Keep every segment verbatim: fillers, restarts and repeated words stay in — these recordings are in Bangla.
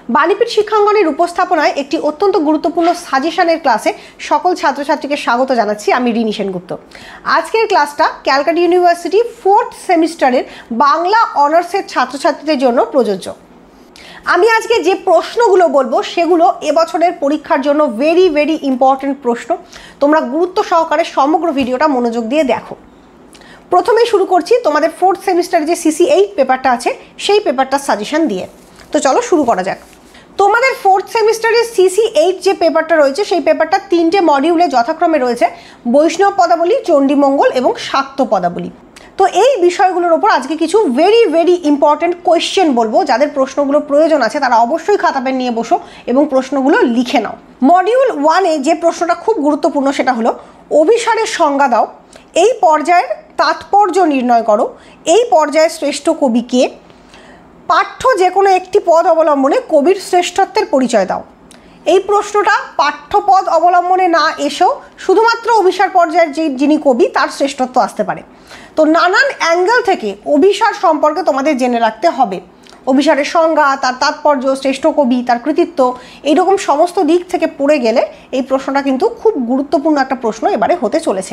বাণীপীঠ শিক্ষাঙ্গনের উপস্থাপনায় একটি অত্যন্ত গুরুত্বপূর্ণ সাজেশনের ক্লাসে সকল ছাত্রছাত্রীকে স্বাগত জানাচ্ছি। আমি রিনি সেনগুপ্ত। আজকের ক্লাসটা ক্যালকাটা ইউনিভার্সিটি ফোর্থ সেমিস্টারের বাংলা অনার্সের ছাত্রছাত্রীদের জন্য প্রযোজ্য। আমি আজকে যে প্রশ্নগুলো বলবো সেগুলো এবছরের পরীক্ষার জন্য ভেরি ভেরি ইম্পর্টেন্ট প্রশ্ন। তোমরা গুরুত্ব সহকারে সমগ্র ভিডিওটা মনোযোগ দিয়ে দেখো। প্রথমেই শুরু করছি তোমাদের ফোর্থ সেমিস্টারে যে সিসি এইট পেপারটা আছে সেই পেপারটার সাজেশন দিয়ে। তো চলো শুরু করা যাক। তোমাদের ফোর্থ সেমিস্টারের সিসি এইট যে পেপারটা রয়েছে সেই পেপারটা তিনটে মডিউলে যথাক্রমে রয়েছে বৈষ্ণব পদাবলী, চণ্ডীমঙ্গল এবং শাক্ত পদাবলী। তো এই বিষয়গুলোর ওপর আজকে কিছু ভেরি ভেরি ইম্পর্টেন্ট কোয়েশ্চেন বলবো। যাদের প্রশ্নগুলো প্রয়োজন আছে তারা অবশ্যই খাতা পেন নিয়ে বসো এবং প্রশ্নগুলো লিখে নাও। মডিউল ওয়ানে যে প্রশ্নটা খুব গুরুত্বপূর্ণ সেটা হলো অভিসারের সংজ্ঞা দাও, এই পর্যায়ের তাৎপর্য নির্ণয় করো, এই পর্যায়ে শ্রেষ্ঠ কবি কে, পাঠ্য যে কোনো একটি পদ অবলম্বনে কবির শ্রেষ্ঠত্বের পরিচয় দাও। এই প্রশ্নটা পাঠ্যপদ অবলম্বনে না এসেও শুধুমাত্র অভিসার পর্যায়ের যে যিনি কবি তার শ্রেষ্ঠত্ব আসতে পারে। তো নানান অ্যাঙ্গেল থেকে অভিসার সম্পর্কে তোমাদের জেনে রাখতে হবে। অভিসারের সংজ্ঞা, তার তাৎপর্য, শ্রেষ্ঠ কবি, তার কৃতিত্ব, এইরকম সমস্ত দিক থেকে পড়ে গেলে এই প্রশ্নটা কিন্তু খুব গুরুত্বপূর্ণ একটা প্রশ্ন এবারে হতে চলেছে।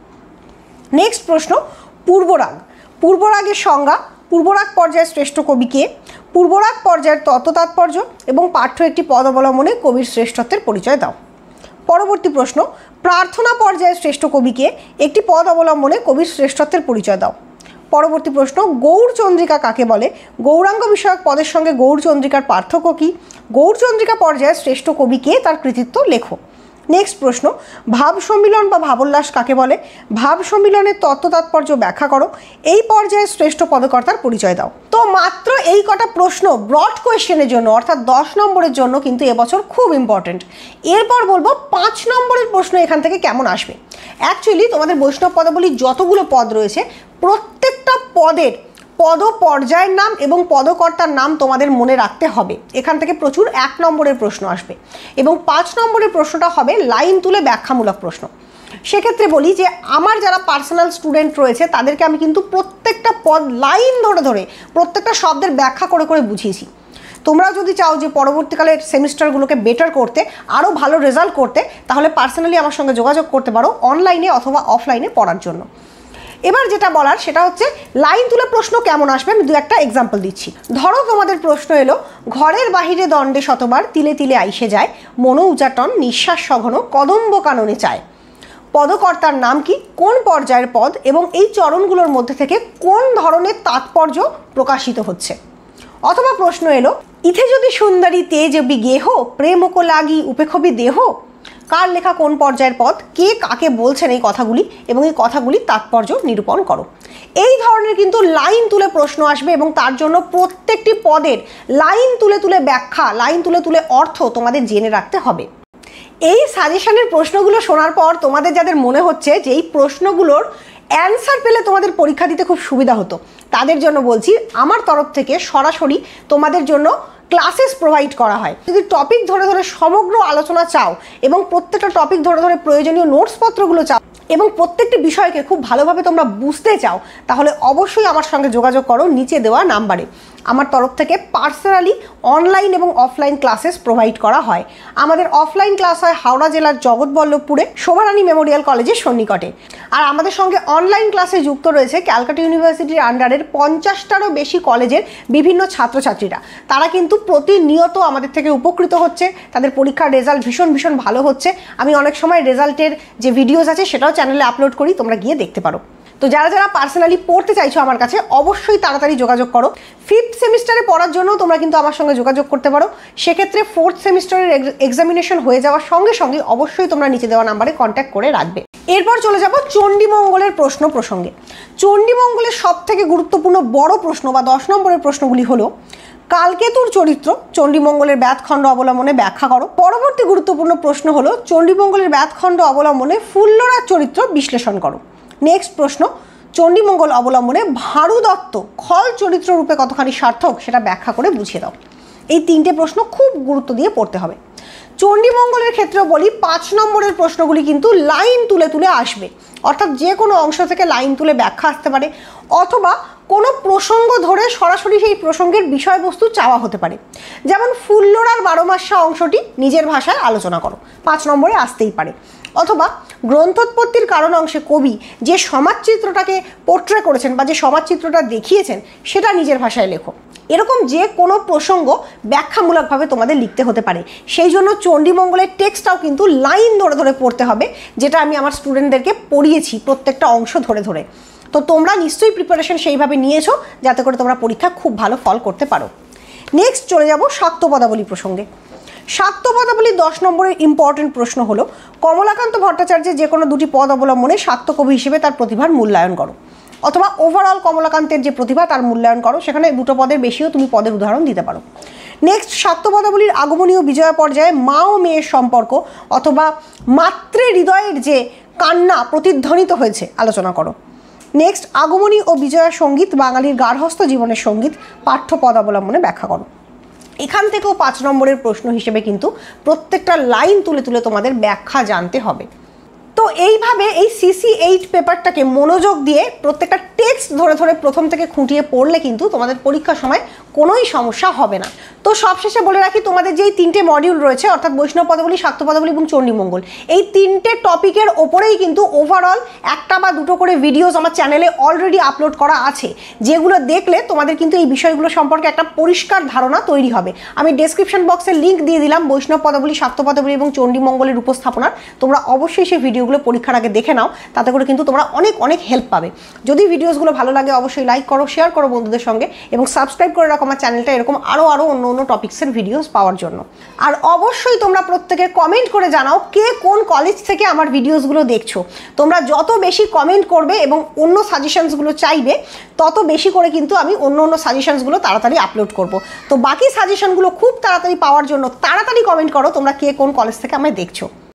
নেক্সট প্রশ্ন, পূর্বরাগ। পূর্বরাগের সংজ্ঞা, পূর্বরাগ পর্যায়ের শ্রেষ্ঠ কবি কে, পূর্বরাগ পর্যায়ের তত্ত্ব তাৎপর্য এবং পাঠ্য একটি পদ অবলম্বনে কবির শ্রেষ্ঠত্বের পরিচয় দাও। পরবর্তী প্রশ্ন, প্রার্থনা পর্যায়ের শ্রেষ্ঠ কবিকে, একটি পদ অবলম্বনে কবির শ্রেষ্ঠত্বের পরিচয় দাও। পরবর্তী প্রশ্ন, গৌড়চন্দ্রিকা কাকে বলে, গৌরাঙ্গ বিষয়ক পদের সঙ্গে গৌড়চন্দ্রিকার পার্থক্য কী, গৌড়চন্দ্রিকা পর্যায়ের শ্রেষ্ঠ কবিকে, তার কৃতিত্ব লেখো। নেক্সট প্রশ্ন, ভাব সম্মিলন বা ভাবোল্লাস কাকে বলে, ভাব সম্মিলনের তত্ত্ব তাৎপর্য ব্যাখ্যা করো, এই পর্যায়ে শ্রেষ্ঠ পদকর্তার পরিচয় দাও। তো মাত্র এই কটা প্রশ্ন ব্রড কোয়েশ্চেনের জন্য অর্থাৎ দশ নম্বরের জন্য কিন্তু এবছর খুব ইম্পর্টেন্ট। এরপর বলবো পাঁচ নম্বরের প্রশ্ন এখান থেকে কেমন আসবে। অ্যাকচুয়ালি তোমাদের বৈষ্ণব পদাবলীর যতগুলো পদ রয়েছে প্রত্যেকটা পদের পদ পর্যায়ের নাম এবং পদকর্তার নাম তোমাদের মনে রাখতে হবে। এখান থেকে প্রচুর এক নম্বরের প্রশ্ন আসবে এবং পাঁচ নম্বরের প্রশ্নটা হবে লাইন তুলে ব্যাখ্যামূলক প্রশ্ন। সেক্ষেত্রে বলি যে আমার যারা পার্সোনাল স্টুডেন্ট রয়েছে তাদেরকে আমি কিন্তু প্রত্যেকটা পদ লাইন ধরে ধরে প্রত্যেকটা শব্দের ব্যাখ্যা করে করে বুঝিয়েছি। তোমরা যদি চাও যে পরবর্তীকালের সেমিস্টারগুলোকে বেটার করতে, আরও ভালো রেজাল্ট করতে, তাহলে পার্সোনালি আমার সঙ্গে যোগাযোগ করতে পারো অনলাইনে অথবা অফলাইনে পড়ার জন্য। এবার যেটা বলার সেটা হচ্ছে লাইন তুলে প্রশ্ন কেমন আসবে আমি দু একটা এক্সাম্পল দিচ্ছি। ধরো তোমাদের প্রশ্ন এলো, ঘরের বাহিরে দণ্ডে শতবার তিলে তিলে আইসে যায়, মনো উচাটন নিঃশ্বাস সঘন কদম্ব কাননে চায়। পদকর্তার নাম কি, কোন পর্যায়ের পদ এবং এই চরণগুলোর মধ্যে থেকে কোন ধরনের তাৎপর্য প্রকাশিত হচ্ছে। অথবা প্রশ্ন এলো, ইথে যদি সুন্দরী তেজ বি গেহ প্রেমকো লাগি উপেক্ষবি দেহ। কার লেখা কোন পর্যায়ের পদ, কে কাকে বলছেন এই কথাগুলি এবং এই কথাগুলির তাৎপর্য নিরূপণ করো। এই ধরনের কিন্তু লাইন তুলে প্রশ্ন আসবে এবং তার জন্য প্রত্যেকটি পদের লাইন তুলে তুলে ব্যাখ্যা, লাইন তুলে তুলে অর্থ তোমাদের জেনে রাখতে হবে। এই সাজেশনের প্রশ্নগুলো শোনার পর তোমাদের যাদের মনে হচ্ছে যে এই প্রশ্নগুলোর অ্যান্সার পেলে তোমাদের পরীক্ষা দিতে খুব সুবিধা হতো, তাদের জন্য বলছি আমার তরফ থেকে সরাসরি তোমাদের জন্য ক্লাসেস প্রোভাইড করা হয়। যদি টপিক ধরে ধরে সমগ্র আলোচনা চাও এবং প্রত্যেকটা টপিক ধরে ধরে প্রয়োজনীয় নোটসপত্রগুলো চাও এবং প্রত্যেকটি বিষয়কে খুব ভালোভাবে তোমরা বুঝতে চাও, তাহলে অবশ্যই আমার সঙ্গে যোগাযোগ করো নিচে দেওয়া নাম্বারে। আমার তরফ থেকে পার্সোনালি অনলাইন এবং অফলাইন ক্লাসেস প্রোভাইড করা হয়। আমাদের অফলাইন ক্লাস হয় হাওড়া জেলার জগৎবল্লভপুরে শোভারানী মেমোরিয়াল কলেজের সন্নিকটে। আর আমাদের সঙ্গে অনলাইন ক্লাসে যুক্ত রয়েছে ক্যালকাটা ইউনিভার্সিটির আন্ডারের পঞ্চাশটারও বেশি কলেজের বিভিন্ন ছাত্রছাত্রীরা। তারা কিন্তু প্রতিনিয়ত আমাদের থেকে উপকৃত হচ্ছে, তাদের পরীক্ষার রেজাল্ট ভীষণ ভীষণ ভালো হচ্ছে। আমি অনেক সময় রেজাল্টের যে ভিডিওস আছে সেটাও চ্যানেলে আপলোড করি, তোমরা গিয়ে দেখতে পারো। তো যারা যারা পার্সোনালি পড়তে চাইছো আমার কাছে অবশ্যই তাড়াতাড়ি যোগাযোগ করো। ফিফথ সেমিস্টারে পড়ার জন্য তোমরা কিন্তু আমার সঙ্গে যোগাযোগ করতে পারো। সেক্ষেত্রে ফোর্থ সেমিস্টারের এক্সামিনেশন হয়ে যাওয়ার সঙ্গে সঙ্গে অবশ্যই তোমরা নিচে দেওয়া নাম্বারে কন্ট্যাক্ট করে রাখবে। এরপর চলে যাব চণ্ডীমঙ্গলের প্রশ্ন প্রসঙ্গে। চণ্ডীমঙ্গলের সব থেকে গুরুত্বপূর্ণ বড় প্রশ্ন বা দশ নম্বরের প্রশ্নগুলি হলো, কালকেতুর চরিত্র চণ্ডীমঙ্গলের ব্যাতখণ্ড অবলম্বনে ব্যাখ্যা করো। পরবর্তী গুরুত্বপূর্ণ প্রশ্ন হলো, চণ্ডীমঙ্গলের ব্যাতখণ্ড অবলম্বনে ফুল্লরার চরিত্র বিশ্লেষণ করো। নেক্সট প্রশ্ন, চণ্ডীমঙ্গল অবলম্বনে ভারু দত্ত খল চরিত্র রূপে কতখানি সার্থক সেটা ব্যাখ্যা করে বুঝিয়ে দাও। এই তিনটে প্রশ্ন খুব গুরুত্ব দিয়ে পড়তে হবে। চণ্ডীমঙ্গলের ক্ষেত্রে বলি পাঁচ নম্বরের প্রশ্নগুলি কিন্তু লাইন তুলে তুলে আসবে, অর্থাৎ যে কোনো অংশ থেকে লাইন তুলে ব্যাখ্যা আসতে পারে অথবা কোনো প্রসঙ্গ ধরে সরাসরি সেই প্রসঙ্গের বিষয়বস্তু চাওয়া হতে পারে। যেমন ফুল্লরার বারো মাসা অংশটি নিজের ভাষায় আলোচনা করো, পাঁচ নম্বরে আসতেই পারে। অথবা গ্রন্থোৎপত্তির কারণ অংশে কবি যে সমাজচিত্রটাকে পোর্ট্রে করেছেন বা যে সমাজচিত্রটা দেখিয়েছেন সেটা নিজের ভাষায় লেখো। এরকম যে কোনো প্রসঙ্গ ব্যাখ্যামূলকভাবে তোমাদের লিখতে হতে পারে। সেই জন্য চণ্ডীমঙ্গলের টেক্সটটাও কিন্তু লাইন ধরে ধরে পড়তে হবে, যেটা আমি আমার স্টুডেন্টদেরকে পড়িয়েছি প্রত্যেকটা অংশ ধরে ধরে। তো তোমরা নিশ্চয়ই প্রিপারেশন সেইভাবে নিয়েছো যাতে করে তোমরা পরীক্ষা খুব ভালো ফল করতে পারো। নেক্সট চলে যাব শাক্ত পদাবলী প্রসঙ্গে। শাক্ত পদাবলী দশ নম্বরের ইম্পর্টেন্ট প্রশ্ন হলো, কমলাকান্ত ভট্টাচার্যের যে কোনো দুটি পদ অবলম্বনে শাক্ত কবি হিসেবে তার প্রতিভার মূল্যায়ন করো। অথবা ওভারঅল কমলাকান্তের যে প্রতিভা তার মূল্যায়ন করো, সেখানে দুটো পদের বেশিও তুমি পদের উদাহরণ দিতে পারো। নেক্সট শাক্ত পদাবলীর আগমনী ও বিজয়া পর্যায়ে মা ও মেয়ের সম্পর্ক অথবা মাতৃ হৃদয়ের যে কান্না প্রতিধ্বনিত হয়েছে আলোচনা করো। নেক্সট আগমনী ও বিজয়া সঙ্গীত বাঙালির গার্হস্থ্য জীবনের সঙ্গীত পাঠ্য পদ অবলম্বনে ব্যাখ্যা করো। এখান থেকেও পাঁচ নম্বরের প্রশ্ন হিসেবে কিন্তু প্রত্যেকটা লাইন তুলে তুলে তোমাদের ব্যাখ্যা জানতে হবে। তো এইভাবে এই সিসি এইট পেপারটাকে মনোযোগ দিয়ে প্রত্যেকটা টেক্সট ধরে ধরে প্রথম থেকে খুঁটিয়ে পড়লে কিন্তু তোমাদের পরীক্ষার সময় কোনোই সমস্যা হবে না। তো সবশেষে বলে রাখি, তোমাদের যেই তিনটে মডিউল রয়েছে অর্থাৎ বৈষ্ণব পদাবলী, শাক্ত পদাবলী এবং চণ্ডীমঙ্গল, এই তিনটে টপিকের ওপরেই কিন্তু ওভারঅল একটা বা দুটো করে ভিডিওস আমার চ্যানেলে অলরেডি আপলোড করা আছে, যেগুলো দেখলে তোমাদের কিন্তু এই বিষয়গুলো সম্পর্কে একটা পরিষ্কার ধারণা তৈরি হবে। আমি ডেসক্রিপশন বক্সে লিঙ্ক দিয়ে দিলাম বৈষ্ণব পদাবলী, শাক্ত পদাবলী এবং চণ্ডীমঙ্গলের উপস্থাপনার। তোমরা অবশ্যই সেই ভিডিওগুলো পরীক্ষার আগে দেখে নাও, তাতে করে কিন্তু তোমরা অনেক অনেক হেল্প পাবে। যদি ভিডিওসগুলো ভালো লাগে অবশ্যই লাইক করো, শেয়ার করো বন্ধুদের সঙ্গে এবং সাবস্ক্রাইব করে রাখো আমার চ্যানেলটা এরকম আরও আরও অন্য অন্য টপিক্সের ভিডিওস পাওয়ার জন্য। আর অবশ্যই তোমরা প্রত্যেকে কমেন্ট করে জানাও কে কোন কলেজ থেকে আমার ভিডিওসগুলো দেখছো। তোমরা যত বেশি কমেন্ট করবে এবং অন্য সাজেশনসগুলো চাইবে, তত বেশি করে কিন্তু আমি অন্য অন্য সাজেশনসগুলো তাড়াতাড়ি আপলোড করব। তো বাকি সাজেশনগুলো খুব তাড়াতাড়ি পাওয়ার জন্য তাড়াতাড়ি কমেন্ট করো তোমরা কে কোন কলেজ থেকে আমায় দেখছো।